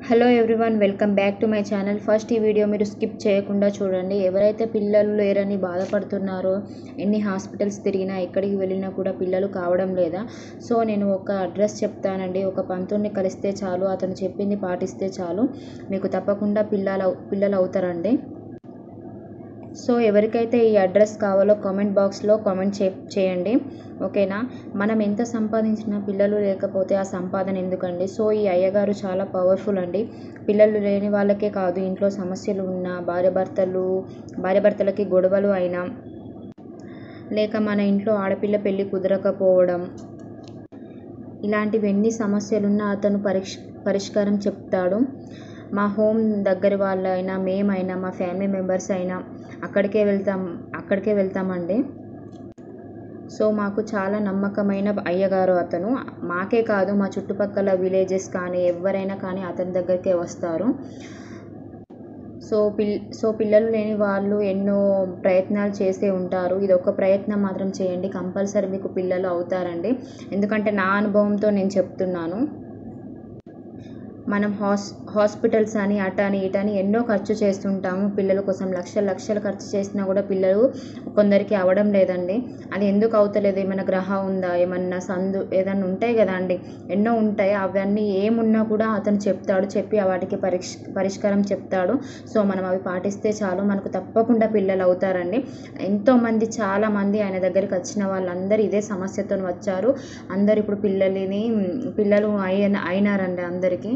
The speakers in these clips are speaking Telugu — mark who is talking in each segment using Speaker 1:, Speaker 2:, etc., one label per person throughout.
Speaker 1: Hello everyone, welcome back to my channel. First ఈ వీడియో మీరు స్కిప్ చేయకుండా చూడండి. ఎవరైతే పిల్లలు లేరని బాధపడుతున్నారో, ఎన్ని హాస్పిటల్స్ తిరిగినా ఎక్కడికి వెళ్ళినా కూడా పిల్లలు కావడం లేదా, సో నేను ఒక అడ్రస్ చెప్తానండి. ఒక పంతుని కలిస్తే చాలు, అతను చెప్పింది పాటిస్తే చాలు, మీకు తప్పకుండా పిల్లలు అవుతారండి. సో ఎవరికైతే ఈ అడ్రస్ కావాలో కామెంట్ బాక్స్లో కామెంట్ చేయండి, ఓకేనా. మనం ఎంత సంపాదించినా పిల్లలు లేకపోతే ఆ సంపాదన ఎందుకండి. సో ఈ అయ్యగారు చాలా పవర్ఫుల్ అండి. పిల్లలు లేని వాళ్ళకే కాదు, ఇంట్లో సమస్యలు ఉన్న భార్యాభర్తలకి గొడవలు అయినా, లేక మన ఇంట్లో ఆడపిల్ల పెళ్ళి కుదరకపోవడం, ఇలాంటివి ఎన్ని సమస్యలున్నా అతను పరిష్కారం చెప్తాడు. మా హోమ్ దగ్గర వాళ్ళైనా, మేమైనా, మా ఫ్యామిలీ మెంబర్స్ అయినా అక్కడికే వెళ్తామండి. సో మాకు చాలా నమ్మకమైన అయ్యగారు అతను. మాకే కాదు, మా చుట్టుపక్కల విలేజెస్ కానీ ఎవరైనా కానీ అతని దగ్గరికే వస్తారు. సో పిల్లలు లేని వాళ్ళు ఎన్నో ప్రయత్నాలు చేసే ఉంటారు. ఇది ఒక ప్రయత్నం మాత్రం చేయండి, కంపల్సరీ మీకు పిల్లలు అవుతారండి. ఎందుకంటే నా అనుభవంతో నేను చెప్తున్నాను. మనం హాస్పిటల్స్ అని అటని ఇటని ఎన్నో ఖర్చు చేస్తుంటాము పిల్లల కోసం. లక్షలు ఖర్చు చేసినా కూడా పిల్లలు కొందరికి అవ్వడం లేదండి. అది ఎందుకు అవుతలేదు? ఏమైనా గ్రహం ఉందా, ఏమన్నా సందు ఏదన్నా ఉంటాయి కదా అండి, ఎన్నో ఉంటాయి. అవన్నీ ఏమున్నా కూడా అతను చెప్తాడు, చెప్పి వాటికి పరిష్కారం చెప్తాడు. సో మనం అవి పాటిస్తే చాలు, మనకు తప్పకుండా పిల్లలు అవుతారండి. ఎంతోమంది, చాలామంది ఆయన దగ్గరికి వచ్చిన వాళ్ళందరూ ఇదే సమస్యతో వచ్చారు. అందరు ఇప్పుడు పిల్లలు అయినారండి అందరికీ.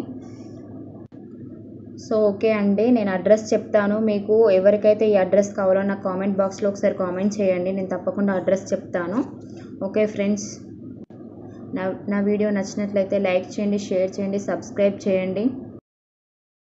Speaker 1: సో ఓకే అండి, నేను అడ్రస్ చెప్తాను. మీకు ఎవరికైతే ఈ అడ్రస్ కావాలో నాకు కామెంట్ బాక్స్లో ఒకసారి కామెంట్ చేయండి, నేను తప్పకుండా అడ్రస్ చెప్తాను. ఓకే ఫ్రెండ్స్, నా వీడియో నచ్చినట్లయితే లైక్ చేయండి, షేర్ చేయండి, సబ్స్క్రైబ్ చేయండి.